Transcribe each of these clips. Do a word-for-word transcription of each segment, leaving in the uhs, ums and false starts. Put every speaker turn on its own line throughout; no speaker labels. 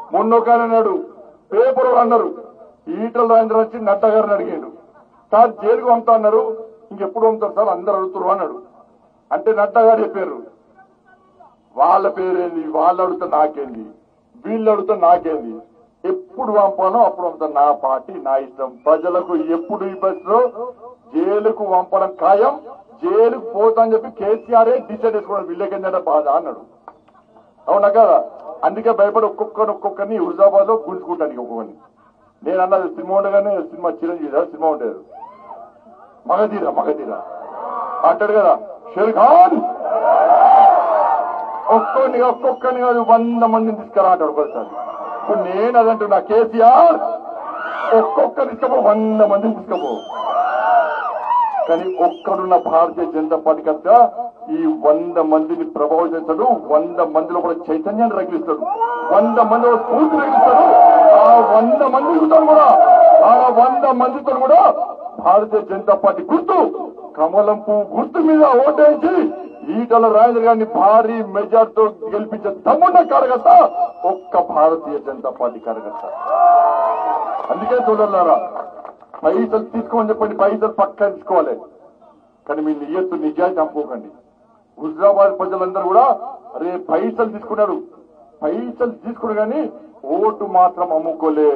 మొన్నొకనే అన్నాడు పేపర్ అన్నారు ఈటల రాజేంద్ర వచ్చి నడ్డా గారిని అడిగాడు సార్ జైలుకు పంపుతా అన్నారు ఇంకెప్పుడు పంపుతారు సార్ అందరు అడుగుతారు అన్నాడు అంటే నడ్డా గారు చెప్పారు వాళ్ళ పేరేంది వాళ్ళు అడుగుతా నాకేంది వీళ్ళు అడుగుతా నాకేంది ఎప్పుడు పంపానో అప్పుడు పంపుతా నా పార్టీ నా ఇష్టం ప్రజలకు ఎప్పుడు ఈ బస్సులో జైలుకు పంపడం ఖాయం జైలుకు పోతా అని చెప్పి కేసీఆర్ డిసైడ్ చేసుకోవడం వీళ్ళకేందంటే బాధ అన్నాడు అవునా కదా అందుకే భయపడి ఒక్కొక్కరిని ఒక్కొక్కరిని హుజాబాద్ లో గుంజుకుంటాను ఒక్కొక్కరిని నేను అన్నది సినిమా ఉండగానే సినిమా చిరంజీవి సినిమా ఉండేది మగధీర మగధీర అంటాడు కదా షేర్ ఖాన్ ఒక్కొక్కరిని ఒక్కొక్కరిని కాదు వంద మందిని తీసుకురా అంటాడు ఒకసారి ఇప్పుడు నేను అదంటున్నా కేసీఆర్ ఒక్కొక్కరిని తీసుకపో వంద మందిని తీసుకపో కానీ ఒక్కడున్న భారతీయ జనతా పార్టీ కనుక ఈ వంద మందిని ప్రభావితాడు వంద మందిలో కూడా చైతన్యాన్ని రగిలిస్తాడు వంద మందిలో స్ఫూర్తి రగిలిస్తాడు ఆ వంద మంది కూడా ఆ వంద మందితో కూడా భారతీయ జనతా పార్టీ గుర్తు కమలం పువ్వు గుర్తు మీద ఓటేసి ఈటల రాజేంద్ర గారిని భారీ మెజార్టీతో గెలిపించే తమ్మున్న కార్యకర్త ఒక్క భారతీయ జనతా పార్టీ కార్యకర్త అందుకే చూడాలారా పైసలు తీసుకోమని చెప్పండి పైసలు పక్కా తీసుకోవాలి కానీ మీ నియత్తు నిజాయితీ చంపుకోకండి హుజరాబాద్ ప్రజలందరూ కూడా అరే పైసలు తీసుకున్నారు పైసలు తీసుకున్నారు కానీ ఓటు మాత్రం అమ్ముకోలే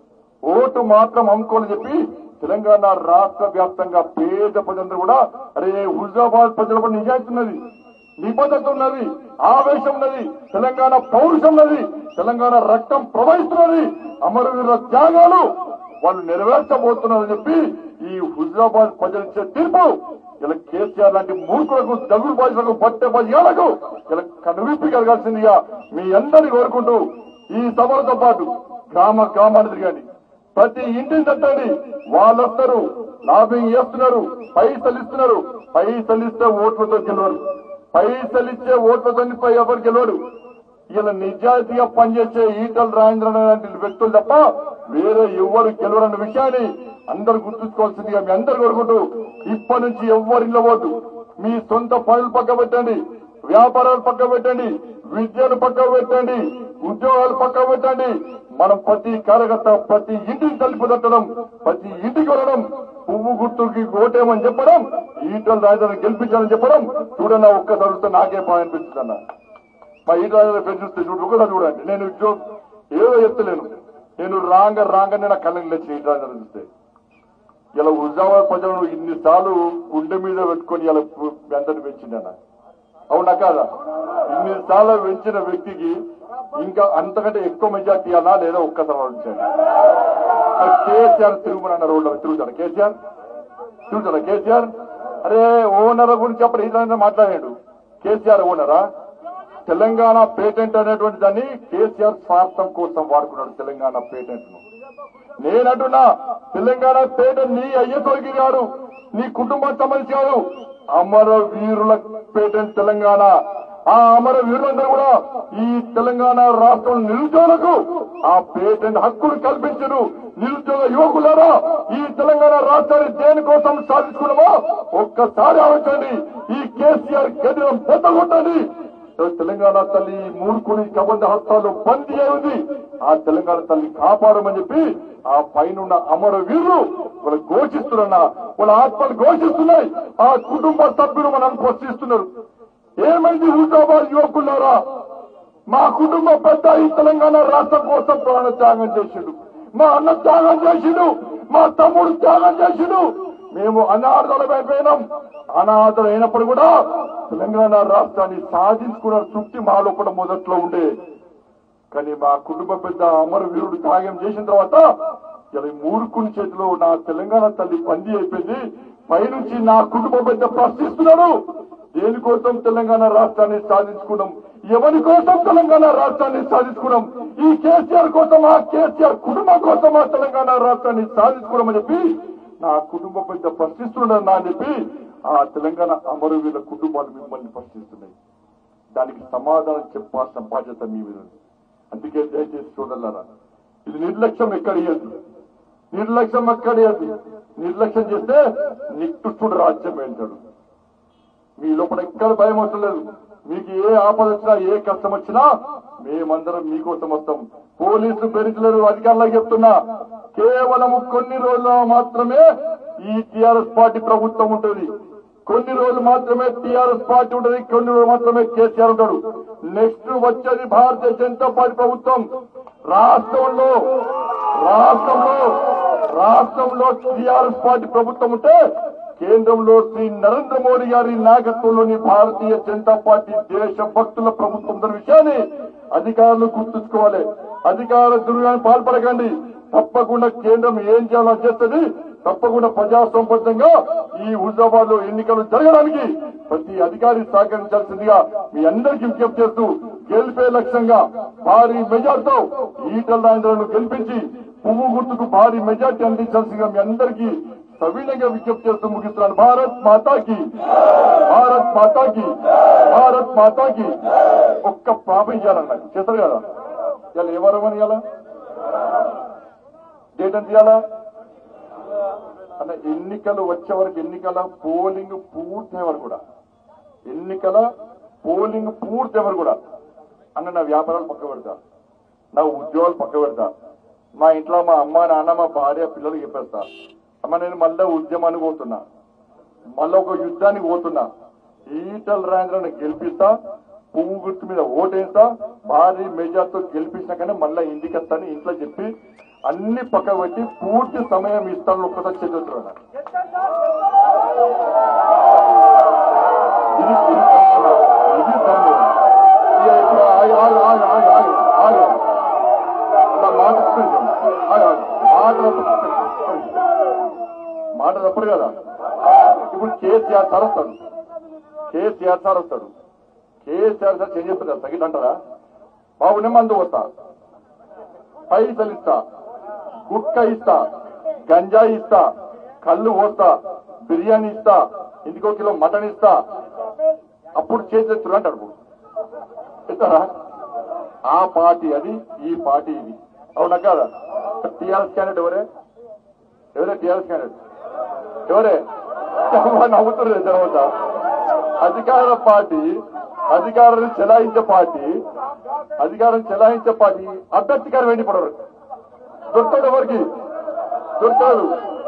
ఓటు మాత్రం అమ్ముకోని చెప్పి తెలంగాణ రాష్ట్ర వ్యాప్తంగా పేద ప్రజలందరూ కూడా అరే హుజరాబాద్ ప్రజల కూడా నిజాయితీ ఉన్నది నిబద్ధత ఉన్నది ఆవేశం ఉన్నది తెలంగాణ పౌరుషం ఉన్నది తెలంగాణ రక్తం ప్రవహిస్తున్నది అమరవీరుల త్యాగాలు వాళ్ళు నెరవేర్చబోతున్నారని చెప్పి ఈ హుజరాబాద్ ప్రజలిచ్చే తీర్పు ఇలా కేసీఆర్ లాంటి మూర్ఖులకు దగులు బాధ్యులకు పట్టే బాధ్యాలకు ఇలా కనువిప్పి కలగాల్సిందిగా మీ అందరినీ కోరుకుంటూ ఈ సభలతో పాటు గ్రామ గ్రామాన్ని తిరగండి ప్రతి ఇంటిని తట్టండి వాళ్ళు వస్తారు లాబింగ్ చేస్తున్నారు పైసలు ఇస్తున్నారు పైసలు ఇస్తే ఓట్లతో గెలవరు పైసలు ఇచ్చే ఓట్లతో ఎవరు గెలవడు ఇలా నిజాయితీగా పనిచేసే ఈటల రాజేంద్ర లాంటి వ్యక్తులు తప్ప వేరే ఎవరు గెలవరన్న విషయాన్ని అందరూ గుర్తుంచుకోవాల్సిందిగా మీ అందరు కోరుకుంటూ ఇప్పటి నుంచి ఎవరు ఇళ్ళవద్దు మీ సొంత పనులు పక్క పెట్టండి వ్యాపారాలు పక్క పెట్టండి విద్యను పక్క పెట్టండి ఉద్యోగాలు పక్క పెట్టండి మనం ప్రతి కార్యకర్త ప్రతి ఇంటికి తలుపుదట్టడం ప్రతి ఇంటికి వెళ్ళడం పువ్వు గుర్తుకి ఓటేమని చెప్పడం ఈటల రాజేంద్ర గెలిపించాలని చెప్పడం చూడన్నా ఒక్కసారి నాకే బాగా అనిపిస్తుంది అన్న మా ఈటల రాజేంద్ర పేరు చూస్తే చూడు ఒకసారి చూడండి నేను ఏదో చెప్తలేను నేను రాంగ రాంగనే నా కళ్ళని లేచి ఈటల రాజేంద్ర చూస్తే ఇలా హుజరాబాద్ ప్రజలను ఇన్నిసార్లు గుండె మీద పెట్టుకొని ఇలా అందరిని పెంచిందన్న అవునా కాదా ఇన్నిసార్లు పెంచిన వ్యక్తికి ఇంకా అంతకంటే ఎక్కువ మెజార్టీ అలా లేదా ఒక్కసారి ఉంచండి కేసీఆర్ తిరుగుమని అన్నారు రోడ్డు తిరుగుతాడు కేసీఆర్ తిరుగుతాడా కేసీఆర్ అరే ఓనర్ గురించి అప్పుడు ఈటల మాట్లాడాడు కేసీఆర్ ఓనరా తెలంగాణ పేటెంట్ అనేటువంటి దాన్ని కేసీఆర్ స్వార్థం కోసం వాడుకున్నాడు తెలంగాణ పేటెంట్ ను నేనంటున్నా తెలంగాణ పేటెంట్ నీ అయ్యతోకి కాదు నీ కుటుంబం సంబంధించి కాదు అమర వీరుల పేటెంట్ తెలంగాణ ఆ అమర వీరులందరూ కూడా ఈ తెలంగాణ రాష్ట్రం నిరుద్యోగులకు ఆ పేటెంట్ హక్కులు కల్పించరు నిరుద్యోగ యువకులారా ఈ తెలంగాణ రాష్ట్రాన్ని దేనికోసం సాధించుకున్నామో ఒక్కసారి ఆలోచించండి ఈ కేసీఆర్ గదిలో బెత్తగొట్టండి తెలంగాణ తల్లి మూర్ఖుని కబంధ హస్తాలు బందీ అయింది ఆ తెలంగాణ తల్లి కాపాడమని చెప్పి ఆ పైన అమర వీరులు వాళ్ళు ఘోషిస్తున్నా వాళ్ళ ఆత్మలు ఘోషిస్తున్నాయి ఆ కుటుంబ సభ్యులు మనం ప్రశ్నిస్తున్నారు ఏమైంది హుజరాబాద్ యువకులారా మా కుటుంబ పెద్ద ఈ తెలంగాణ రాష్ట్రం కోసం ప్రాణ త్యాగం చేసిండు మా అన్న త్యాగం చేసిండు మా తమ్ముడు త్యాగం చేసిండు మేము అనాథలమైపోయినాం అనాథలు అయినప్పుడు కూడా తెలంగాణ రాష్ట్రాన్ని సాధించుకున్న తృప్తి మా లోపల మొదట్లో ఉండే కానీ మా కుటుంబ పెద్ద అమర వీరుడు త్యాగం చేసిన తర్వాత ఇలా మూర్ఖుని చేతిలో నా తెలంగాణ తల్లి బందీ అయిపోయింది పైనుంచి నా కుటుంబ పెద్ద ప్రశ్నిస్తున్నాడు దేనికోసం తెలంగాణ రాష్ట్రాన్ని సాధించుకున్నాం ఎవరి కోసం తెలంగాణ రాష్ట్రాన్ని సాధించుకున్నాం ఈ కేసీఆర్ కోసం ఆ కేసీఆర్ కుటుంబం కోసం ఆ తెలంగాణ రాష్ట్రాన్ని సాధించుకున్నామని చెప్పి నా కుటుంబ పెద్ద ప్రశ్నిస్తున్నాడు నా అని చెప్పి ఆ తెలంగాణ అమరవీరుల కుటుంబాలు మిమ్మల్ని ప్రశ్నిస్తున్నాయి దానికి సమాధానం చెప్పాల్సిన బాధ్యత మీ మీద ఉంది అందుకే దయచేసి చూడాలరా ఇది నిర్లక్ష్యం ఎక్కడియదు నిర్లక్ష్యం ఎక్కడియదు నిర్లక్ష్యం చేస్తే నిట్టుడు రాజ్యం వెళ్తాడు మీ లోపల ఎక్కడ భయం అవసరం లేదు మీకు ఏ ఆపద వచ్చినా ఏ కష్టం వచ్చినా మేమందరం మీకోసం వస్తాం. పోలీసు బెదిరించలేరు అధికారులకు చెప్తున్నా, కేవలం కొన్ని రోజులు మాత్రమే ఈ టీఆర్ఎస్ పార్టీ ప్రభుత్వం ఉంటుంది. కొన్ని రోజులు మాత్రమే టీఆర్ఎస్ పార్టీ ఉంటుంది, కొన్ని రోజులు మాత్రమే కేసీఆర్ ఉంటాడు. నెక్స్ట్ వచ్చేది భారతీయ జనతా పార్టీ ప్రభుత్వం. రాష్ట్రంలో రాష్ట్రంలో రాష్ట్రంలో టీఆర్ఎస్ పార్టీ ప్రభుత్వం ఉంటే కేంద్రంలో శ్రీ నరేంద్ర మోడీ గారి నాయకత్వంలోని భారతీయ జనతా పార్టీ దేశ భక్తుల ప్రభుత్వం ఉన్న విషయాన్ని అధికారులు గుర్తుంచుకోవాలి. అధికారుల దుర్గాన్ని పాల్పడకండి. తప్పకుండా కేంద్రం ఏం చేయాలో చేస్తుంది. తప్పకుండా ప్రజాసంబద్ధంగా ఈ హుజాబాద్ లో ఎన్నికలు జరగడానికి ప్రతి అధికారి సహకరించాల్సిందిగా మీ అందరికీ విజ్ఞప్తి చేస్తూ గెలిపే లక్ష్యంగా భారీ మెజార్టీతో ఈటల రాజేంద్రను గెలిపించి పువ్వు గుర్తుకు భారీ మెజార్టీ అందించాల్సిందిగా మీ అందరికీ సవినయంగా విజ్ఞప్తి చేస్తూ ముగిస్తున్నాను. భారత్ మాతాకి, భారత్ మాతాకి, భారత్ మాతాకి. ఒక్క ప్రాబ్లం ఇవ్వాలన్నా చేస్తారు కదా, ఇవాళ ఏ వారం అని ఇవ్వాలా, డేట్ ఎంత ఇవ్వాలా అన్న. ఎన్నికలు వచ్చే వరకు, ఎన్నికల పోలింగ్ పూర్తి వరకు కూడా, ఎన్నికల పోలింగ్ పూర్తి వరకు కూడా అన్న నా వ్యాపారాలు పక్క పెడతా, నా ఉద్యోగాలు పక్క పెడతా, మా ఇంట్లో మా అమ్మ నాన్న మా భార్య పిల్లలు చెప్పేస్తా. అమ్మ నేను మళ్ళా ఉద్యమానికి పోతున్నా, మళ్ళా ఒక యుద్ధానికి పోతున్నా. ఈటల రాజేంద్రను గెలిపిస్తా, పువ్వు గుర్తు మీద ఓటేస్తా, భారీ మెజార్టీతో గెలిపించినాకనే మళ్ళా ఇంటికి వస్తాను ఇంట్లో చెప్పి అన్ని పక్క పెట్టి పూర్తి సమయం ఇస్తాను. ఒక్కసారి చేస్తున్నా ఇది ఇది మాట తప్పడు కదా. ఇప్పుడు కేసీఆర్ సార్ వస్తాడు, కేసీఆర్ సార్ వస్తాడు, కేసీఆర్ సార్ చేంజ్ చెప్తారు తగిలి అంటారా? బాబునే మందు వస్తా, పైసలు ఇస్తా, గుట్క ఇస్తా, గంజాయి ఇస్తా, కళ్ళు పోస్తా, బిర్యానీ ఇస్తా, ఇంటికో కిలో మటన్ ఇస్తా, అప్పుడు చేసేస్తారు అంటాడు. ఇస్తారా? ఆ పార్టీ అది, ఈ పార్టీ ఇది. అవునా కాదా? టీఆర్ఎస్ క్యాండిడేట్ ఎవరే? ఎవరే టీఆర్ఎస్ క్యాండిడేట్ ఎవరే? నవ్వుతున్నారు తర్వాత. అధికార పార్టీ, అధికారాన్ని చెలాయించే పార్టీ, అధికారం చెలాయించే పార్టీ అభ్యర్థి గారు వెండిపడరు. దొరుకుతాడు ఎవరికి? దొరుకుతాడు.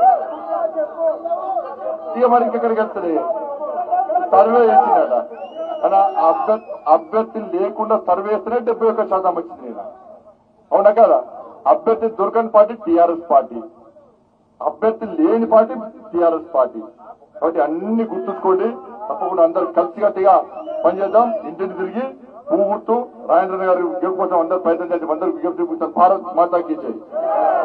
ఇక మరి ఇంకెక్కడికి వెళ్తుంది? సర్వే ఇచ్చిందట అలా అభ్యర్థి అభ్యర్థి లేకుండా సర్వే వేస్తేనే డెబ్బై ఒక్క శాతం వచ్చింది. అవునా కదా? అభ్యర్థి దొరకని పార్టీ టీఆర్ఎస్ పార్టీ, అభ్యర్థి లేని పార్టీ టీఆర్ఎస్ పార్టీ. కాబట్టి అన్ని గుర్తుంచుకోండి. తప్పకుండా అందరూ కలిసికట్టుగా పనిచేద్దాం. ఇంటిని తిరిగి పువ్వు గుర్తు రాజేంద్ర గారు గెలుపుకోసం అందరూ ప్రయత్నం చేసి అందరూ విజ్ఞప్తి. భారత్ మాతాకి జై.